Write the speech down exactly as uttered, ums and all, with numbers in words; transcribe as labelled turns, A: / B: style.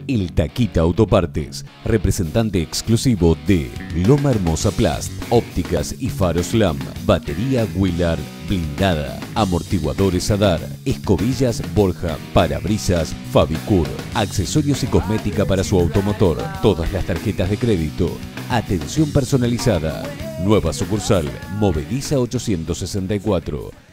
A: El Taquita Autopartes, representante exclusivo de Loma Hermosa Plast, ópticas y faros L A M, batería Willard blindada, amortiguadores Adar, escobillas Borja, parabrisas Fabicur, accesorios y cosmética para su automotor, todas las tarjetas de crédito, atención personalizada. Nueva sucursal, Movediza ochocientos sesenta y cuatro.